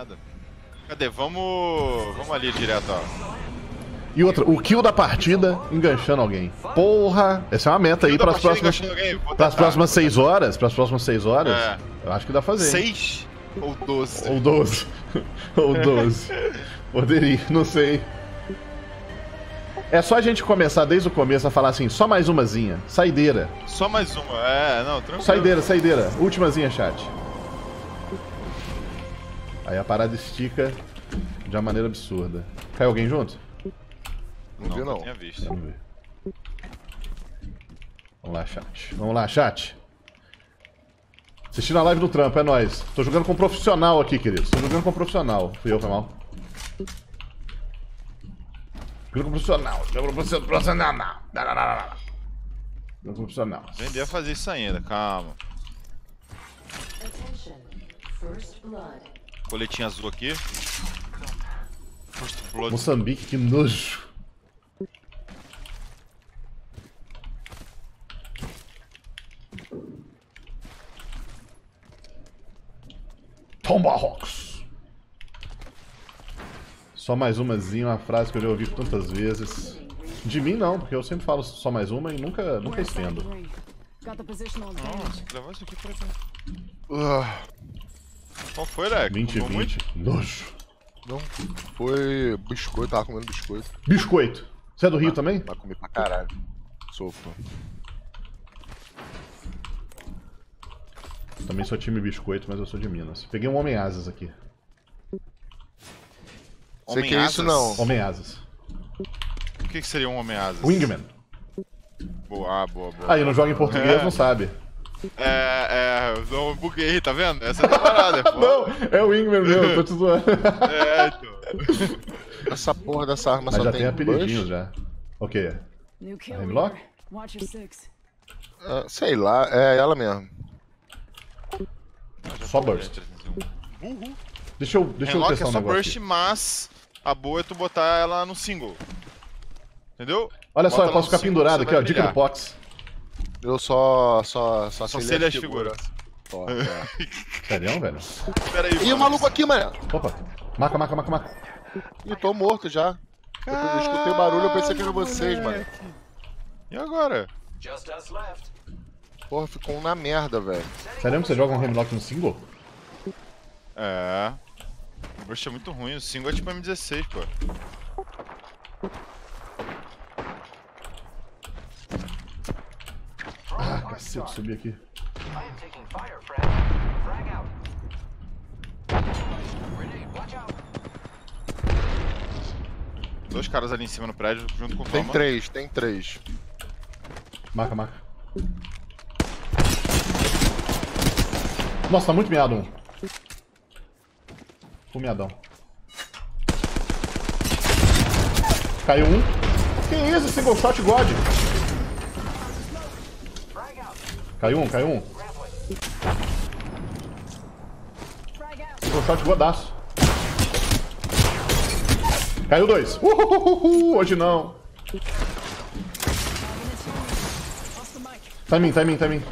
nada. Cadê? Vamos ali direto, ó. E outra, o kill da partida enganchando alguém. Porra! Essa é uma meta aí pras próximas 6 horas. Pras próximas 6 horas. É. Eu acho que dá pra fazer. 6 ou 12? Ou 12. Ou 12. Poderia, não sei. É só a gente começar desde o começo a falar assim, só mais umazinha. Saideira. Só mais uma. Não, tranquilo. Saideira. Ultimazinha, chat. Aí a parada estica de uma maneira absurda. Caiu alguém junto? Não vi, não. Tinha visto. Vamos ver. Vamos lá, chat. Assistindo a live do trampo, é nóis. Tô jogando com um profissional aqui, queridos. Tô jogando com um profissional. Fui eu, foi mal. Jogando com profissional. Jogando com profissional. Aprender a fazer isso ainda, calma. Coletinho azul aqui. First Blood. Moçambique, que nojo. Tomahawks. Só mais umazinha, uma frase que eu já ouvi tantas vezes. De mim não, porque eu sempre falo só mais uma e nunca estendo. Nossa, levar isso aqui pra cá. Qual foi, Leco? 2020. Nojo. Não, foi biscoito, tava comendo biscoito. Biscoito. Você é do Rio também? Vai comer pra caralho. Sou, pô. Também sou time biscoito, mas eu sou de Minas. Peguei um Homem-Asas aqui. Sei que é isso não. Homem-Asas. O que seria um Homem-Asas? Wingman. Boa, boa. Aí não joga em português, não sabe. Eu buguei, tá vendo? Essa é a parada, pô. Não, é o Wingman mesmo, tô te zoando. Então. Essa porra dessa arma Mas só já tem tem apelidinho bush? já. O quê? Hemlock? Sei lá, é ela mesmo. Só burst. Uhul. Deixa eu Hemlock testar é um só negócio burst, aqui. mas a boa é tu botar ela no single. Entendeu? Olha só, Bota eu ela posso no ficar single, pendurado você aqui, vai ó. Dica do brilhar. Pox. Eu só sei as figuras. Só, Sério, velho? Pera aí, Ih, o maluco aqui, mané. Opa. Maca. Ih, tô morto já. Eu escutei o barulho, eu pensei que era vocês, mano. E agora? Porra, ficou um na merda, velho. Sério que você joga um Hemlock no single? O burst é muito ruim, o single é tipo M16, pô. Ah, cacete, subi aqui. Dois caras ali em cima no prédio, junto com o Tem Toma. três. Maca. Nossa, tá muito miado um. Ficou miadão. Caiu um. Que isso, single shot God? Caiu um. Single shot godaço. Caiu dois. Hoje não. Tá em mim.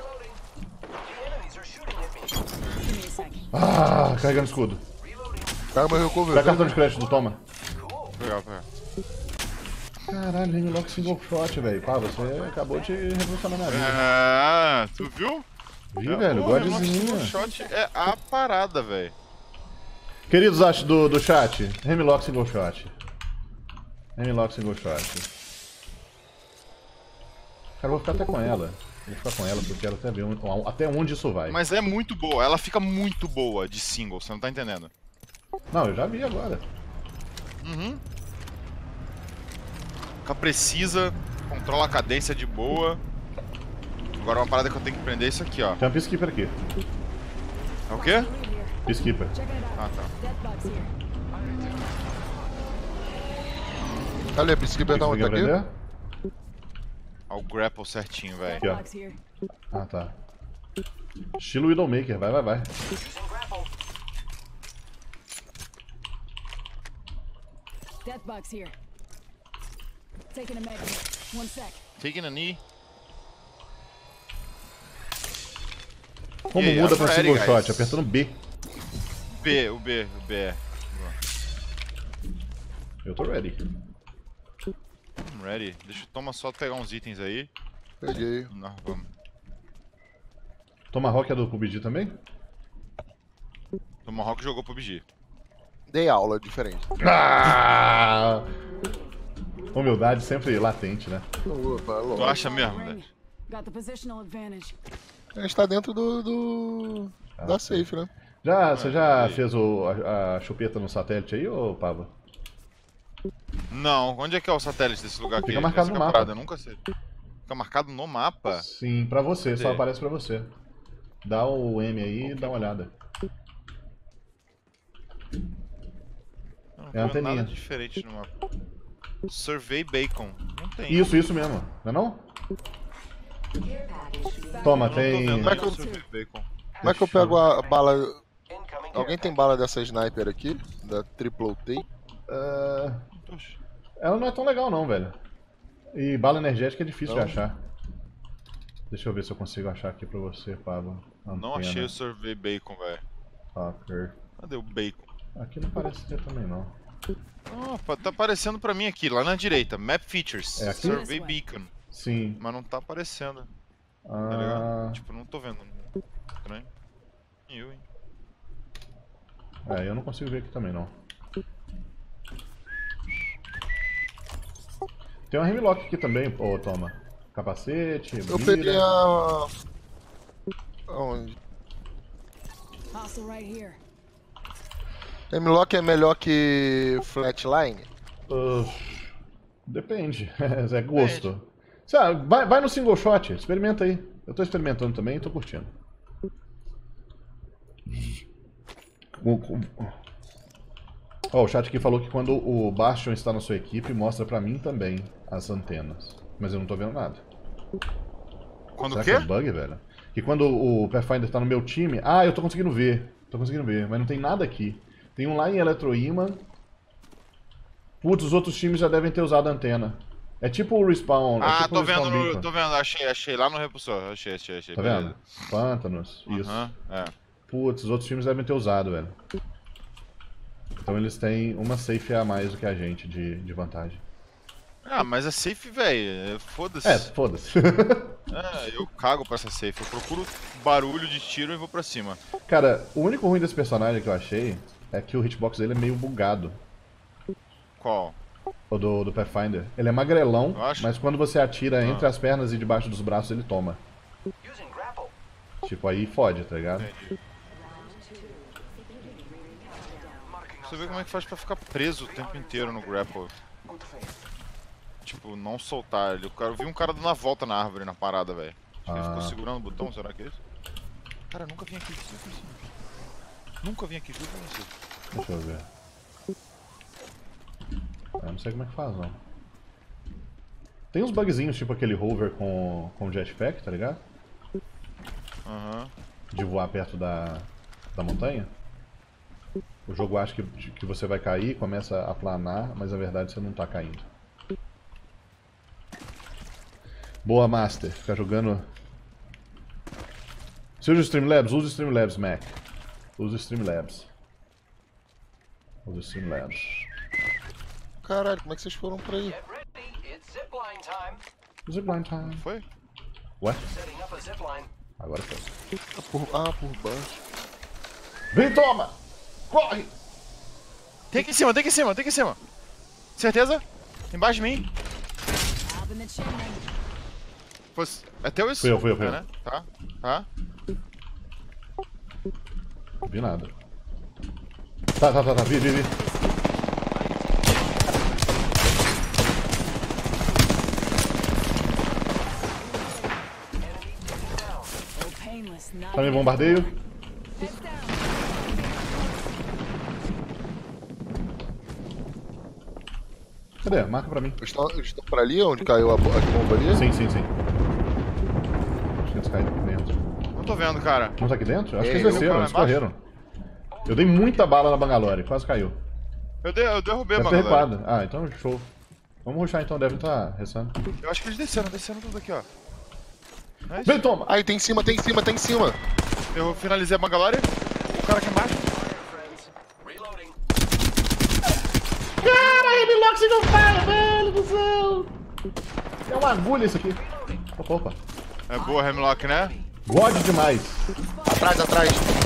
Ah, carregando escudo. Pega meu recover. Pega cartão de crédito do Toma. Pegar. Caralho, Hemlock single shot, velho. Pá, você acabou de revolucionar minha vida. Tu viu? Vi, velho, Single Godzinha. shot é a parada, velho. Queridos do chat, Hemlock single shot. Cara, eu vou ficar até com ela. Vou ficar com ela porque eu quero até ver até onde isso vai. Mas é muito boa, ela fica muito boa de single, você não tá entendendo. Não, eu já vi agora. Fica precisa, controla a cadência de boa. Agora uma parada que eu tenho que aprender é isso aqui, ó. Tem um Peacekeeper aqui. É o quê? Peacekeeper. Ah, tá. Cadê? Peacekeeper tá onde? Tá aqui? Aprender? Ó, o grapple certinho, velho. Aqui, ó. Ah, tá. Estilo Widowmaker, vai. Deathbox here. Taking a med kit. 1 sec. Taking a knee. Como E aí, muda pra I'm single ready, shot? guys. Apertando B. B é. Eu tô ready. I'm ready. Deixa eu tomar só pegar uns itens aí. Peguei. Nós vamos. Tomahawk é do PUBG também? Tomahawk jogou PUBG. Dei aula diferente. Ah! Humildade sempre latente, né? Opa, Tu louco. acha mesmo, velho? Ring. Got the positional advantage. A gente tá dentro da safe, né? Você já fez a chupeta no satélite aí, ô Pava? Não, onde é que é o satélite desse lugar aqui? Fica marcado Essa no que é a mapa. parada, eu nunca sei. Fica marcado no mapa? Sim, pra você, só Cadê? aparece pra você. Dá o M aí e dá uma olhada. Eu não É tô a vendo nada anteninha. diferente no mapa. Survey Bacon. Não tem. Isso mesmo. Não é não? Toma, Eu não tô tem... vendo Como é que nenhum eu- Survey Bacon. Como é que eu pego a bala? Alguém tem bala dessa sniper aqui? Da Triple T? Ah, Oxe. ela não é tão legal não, velho. E bala energética é difícil Não? de achar. Deixa eu ver se eu consigo achar aqui pra você, Pablo. Não achei o Survey Bacon, velho. Hacker. Cadê o bacon? Aqui não parece ter também não. Opa, tá aparecendo pra mim aqui, lá na direita. Map Features. É aqui? Survey Beacon. Sim. Mas não tá aparecendo, tá Ah, ligado? Tipo, não tô vendo. Estranho. Eu, hein? eu não consigo ver aqui também não. Tem uma Hemlock aqui também, ô Toma. Capacete, Eu mira. peguei a... Aonde? Hostile right here. Hemlock é melhor que Flatline? Depende, é gosto. Vai no single shot, experimenta aí. Eu tô experimentando também e tô curtindo. Ó, o chat aqui falou que quando o Bastion está na sua equipe, mostra pra mim também as antenas. Mas eu não tô vendo nada. Quando Será o que é quê? bug, velho? Que quando o Pathfinder tá no meu time... Ah, eu tô conseguindo ver. Tô conseguindo ver, mas não tem nada aqui. Tem um lá em Eletroíman. Putz, os outros times já devem ter usado a antena. É tipo o Respawn. é Ah, tipo o tô Respawn vendo, Beacon. tô vendo, achei lá no repulsor, achei. Tá vendo? Pântanos, isso. Aham, é. Putz, os outros times devem ter usado, velho. Então eles têm uma safe a mais do que a gente de vantagem. Ah, mas a safe, velho, foda-se. Foda-se. Eu cago pra essa safe. Eu procuro barulho de tiro e vou pra cima. Cara, o único ruim desse personagem que eu achei é que o hitbox dele é meio bugado. Qual? O do Pathfinder. Ele é magrelão, Eu acho. mas quando você atira entre as pernas e debaixo dos braços, ele toma. Tipo, aí fode, tá ligado? Entendi. Você vê como é que faz pra ficar preso o tempo inteiro no grapple. Tipo, não soltar ele. Eu vi um cara dando a volta na árvore, na parada, velho. Acho que ele ficou segurando o botão, será que é isso? Cara, eu nunca vim aqui, juro pra você. Nunca vim aqui, juro pra você. Deixa eu ver. Eu não sei como é que faz, não. Tem uns bugzinhos, tipo aquele hover com jetpack, tá ligado? Aham. De voar perto da montanha. O jogo acha que você vai cair, começa a planar, mas na verdade você não tá caindo. Boa, Master. Ficar jogando... Você usa o Streamlabs? Usa o Streamlabs, Mac. Usa o Streamlabs. Usa o Streamlabs. Caralho, como é que vocês foram pra aí? Get ready, it's zipline time. Zipline time. Foi? Ué? Setting up a zipline. Agora foi. Por baixo. Vem, toma! Corre! Tem aqui em cima, tem aqui em cima, tem aqui em cima. Certeza? Embaixo de mim. Up in the chimney. É teu isso? Fui eu. É, né? Tá. Vi nada. Tá. Vi. Oh, painless. Not Tá me bombardeio. Heads down. Cadê? Marca pra mim. Eles estão pra ali, onde caiu a bomba ali? Sim. Acho que eles caíram aqui dentro. Não tô vendo, cara. Não tá aqui dentro? Acho que eles Eu desceram, vou eles lá embaixo. correram. Eu dei muita bala na Bangalore, quase caiu. Eu derrubei, Deve mano. ter recuado. Ah, então show. Vamos rushar então, devem estar restando. Eu acho que eles desceram tudo aqui, ó. Nice. Vem, toma! Aí, tem em cima. Eu finalizei a Bangalore. O cara aqui embaixo. uma agulha isso aqui. Opa, opa. É boa, Hemlock, né? God demais. Atrás, atrás.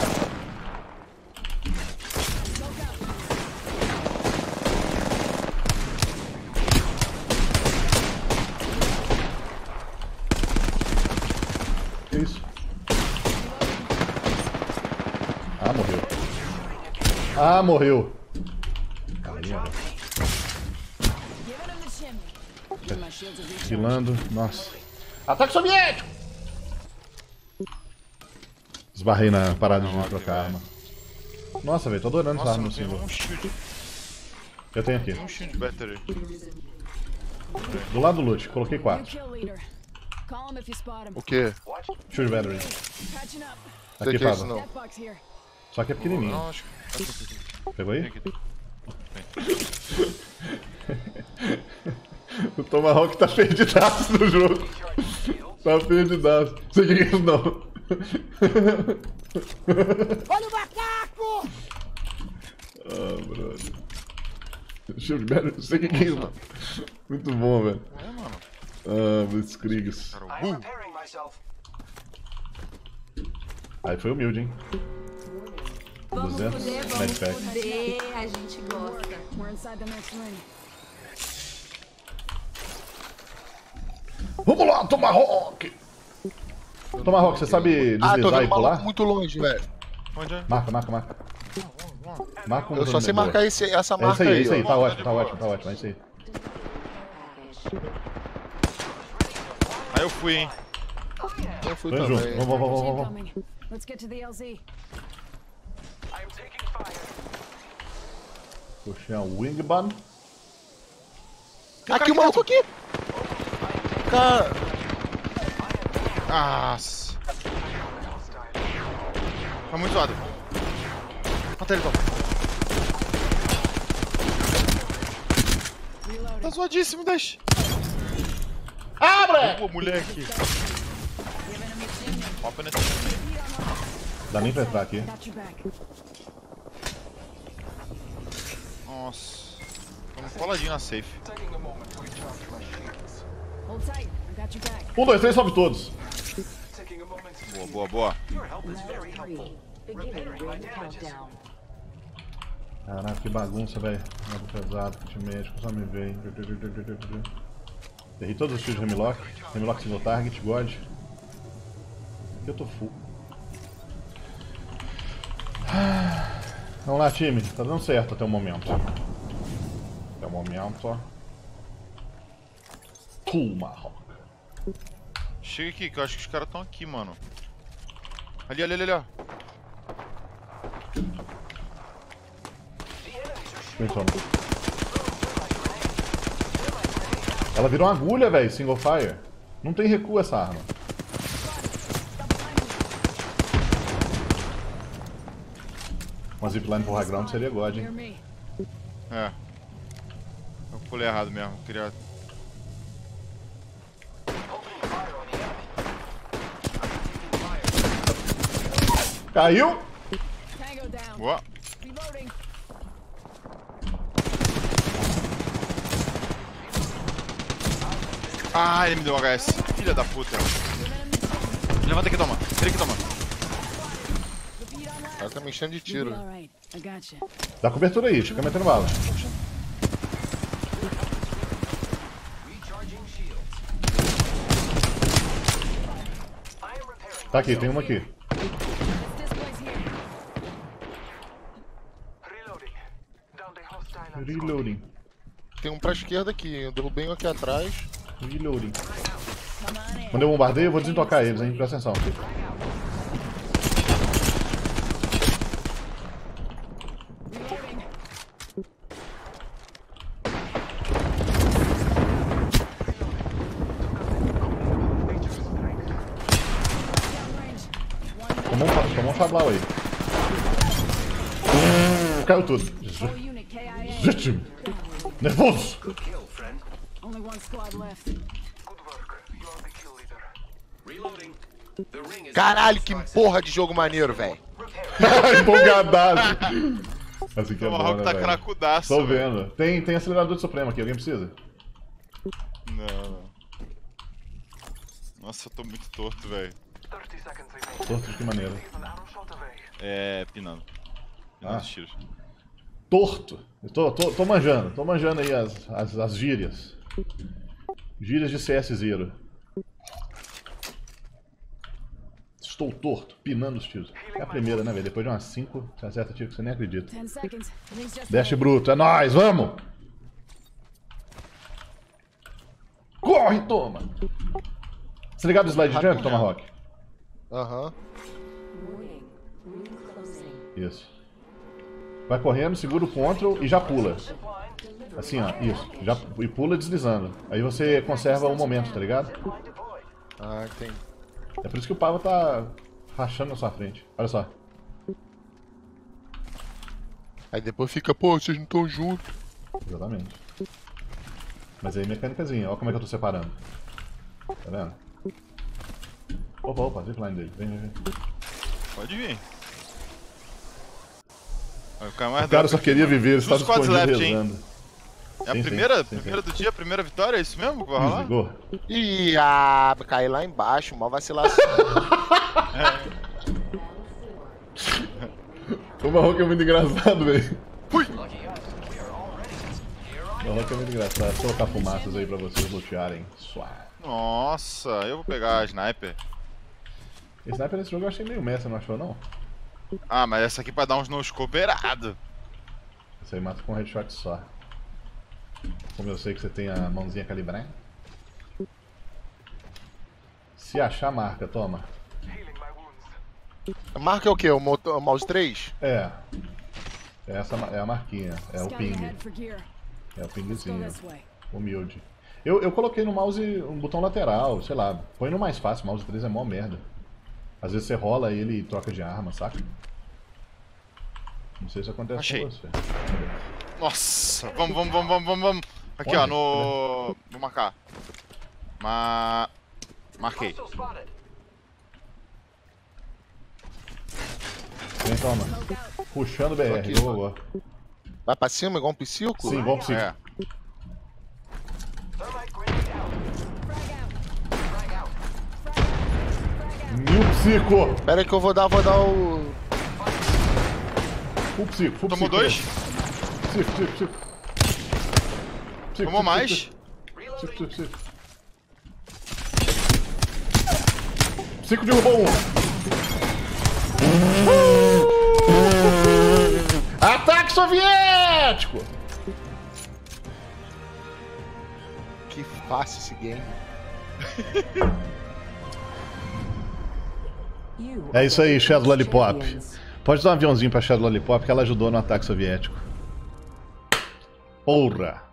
Que isso? Ah, morreu. Ah, morreu. Carinha, velho. Giving him the chimney. My shields are recharged. Filando. Nossa. Ataque soviético! Esbarrei na parada de trocar arma. Nossa, velho, tô adorando essa Nossa, arma não no tem single. um shield. Eu tenho aqui. Tem um shield battery. Do lado do loot, coloquei New 4. kill leader. Call him if you spot him. O quê? Shoot battery. Patching up. Sei Aqui que é isso tava. não. That box here. Só que é pequenininho. Não, acho que... Pegou Tem aí? aqui. O Tomahawk tá perdidaço no jogo. Tá perdidaço. Não sei o que é isso não. Olha o macaco! Ah, brother. Shield battery, não sei o que é isso não. Muito bom, velho. É, mano. Ah, Blitzkriegs. Cara, I'm repairing myself. Aí foi humilde, hein? Vamos 200 poder, vamos medpack. poder, a gente gosta. We're inside the next ring. Vamos lá, Tomahawk! Tomahawk, você sabe Ah, tô deslizar e vendo um pular? maluco muito longe, velho. onde é? Marca, marca, marca. Marca um Eu só sei marcar essa É isso marca aí, é aí, isso aí. ó. Tá ótimo, tá ótimo, tá ótimo. É isso aí. Aí eu fui, hein? Eu fui Vamos junto. também. Vamos, vamos, vamos, vamos. Incoming. Let's get to the LZ. I am taking fire. Puxei um Wingban. Aqui o maluco aqui! Cara, Nossa. Tá muito zoado. Mata ele, Tom. Tá zoadíssimo, deixa. Ah, moleque! Pô, moleque. Opa nesse. Dá nem pra entrar aqui. Got your back. Nossa. Vamos coladinho na safe. Taking a moment to recharge my shields. Hold tight. I got your back. 1, 2, 3, sobe todos. Taking a moment. Boa, boa, boa. Your help is very helpful. Repairing my damages. Caraca, que bagunça, velho. Modo pesado, kit médico, só me veio. Errei todos os tiros de Hemlock. Hemlock single target, God. Aqui eu tô full. Vamos lá, time. Tá dando certo até o momento. Até o momento, ó. Tomahawk. Chega aqui, que eu acho que os caras estão aqui, mano. Ali, ali, ali, ali, ó. Pensando. Ela virou uma agulha, velho, single fire. Não tem recuo essa arma. Uma zipline pro high ground seria God, Near hein? me. É. Eu pulei errado mesmo. Eu queria. Opening fire on the enemy. Caiu! Tango down. Boa. Reloading. Ah, ele me deu HS. Filha da puta. Levanta aqui, toma. Vira aqui, toma. o cara tá me enchendo de You'll be tiro. all right. I got you. Dá cobertura aí, fica metendo bala. Recharging shields. I am repairing. Tá aqui, tem uma aqui. This place here. Reloading. Down the hostile. Reloading. Tem um pra esquerda aqui, eu derrubei um aqui atrás. Reloading. Come on in. Quando eu bombardeio, eu vou desintocar eles, hein? Presta atenção. Reloading. Downrange. Tomou um fablau aí. Caiu tudo. Whole unit KIA. Ritmo. Nervoso. Good kill, friend. Only one squad left. Good work. You're the kill leader. Reloading. The ring is. Caralho, que porra de jogo maneiro, velho. Empolgadaço. Assim que é O bom, Tomahawk né, tá velho? cracudaço. Tô velho. vendo. Tem acelerador de supremo aqui, alguém precisa? Não, não. Nossa, eu tô muito torto, velho. 30 seconds remaining. Torto de que maneira? Even arrow shot away. Pinando. Pinando Ah. os tiros. Torto. Eu tô manjando aí as gírias. Gírias de CS0. Estou torto, pinando os tiros. É a primeira, né, velho? Depois de umas 5, você acerta tiro que você nem acredita. 10 seconds. Rings just Dash ahead. bruto, é nóis, vamos! Corre, toma! Você ligado no slide jump, Tomahawk? Aham. Warning. Room closing. Isso. Vai correndo, segura o Ctrl e já pula. Assim, ó, isso. E pula deslizando. Aí você conserva o momento, tá ligado? Ah, entendi. É por isso que o Pava tá rachando na sua frente. Olha só. Aí depois fica, pô, vocês não estão juntos. Exatamente. Mas aí, mecânicazinha. Olha como é que eu tô separando. Tá vendo? Opa, zipline dele. Vem. Pode vir. Vai ficar mais O cara só drop. queria viver, ele estava Dos quads escondido left, hein? rezando. É a Sim, primeira sim. do dia, a primeira vitória? É isso mesmo que vai rolar? Desligou? Ih, caí lá embaixo, mal vacilação. O Marroco é muito engraçado, velho. Fui! O Marroco é muito engraçado. Vou colocar fumaças aí pra vocês lutearem. Suave. Nossa, eu vou pegar a sniper. Esse sniper nesse jogo eu achei meio messa, não achou não? Ah, mas essa aqui pra dar uns no-scope errado. Isso aí mata com um headshot só. Como eu sei que você tem a mãozinha calibrada. Se achar, marca, toma. Healing my wounds. Marca é o quê? O mouse 3? É. Essa é a marquinha. É o Scouting ping. ahead for gear. É o Let's go pingzinho. this way. Humilde. Eu coloquei no mouse um botão lateral, sei lá. Põe no mais fácil, o mouse 3 é mó merda. Às vezes você rola ele e troca de arma, saca? Não sei se acontece Achei. com você. Nossa, vamos. Aqui, ó, Onde? no... Vou marcar. Marquei. Hostile spotted. Vem, toma. Puxando o BR, aqui, boa. Vai pra cima igual um psico? Sim, igual psico. É. Thermite grenade out. Frag out. Frag out. Mil psico! Pera aí que eu vou dar o... Full psico, full Tomou psico. 2? Psico. Tomou mais? Psico. Psico derrubou um. Ataque soviético! Que fácil esse game. É isso aí, Shadow Lollipop. Pode dar um aviãozinho pra Shadow Lollipop que ela ajudou no ataque soviético. Porra!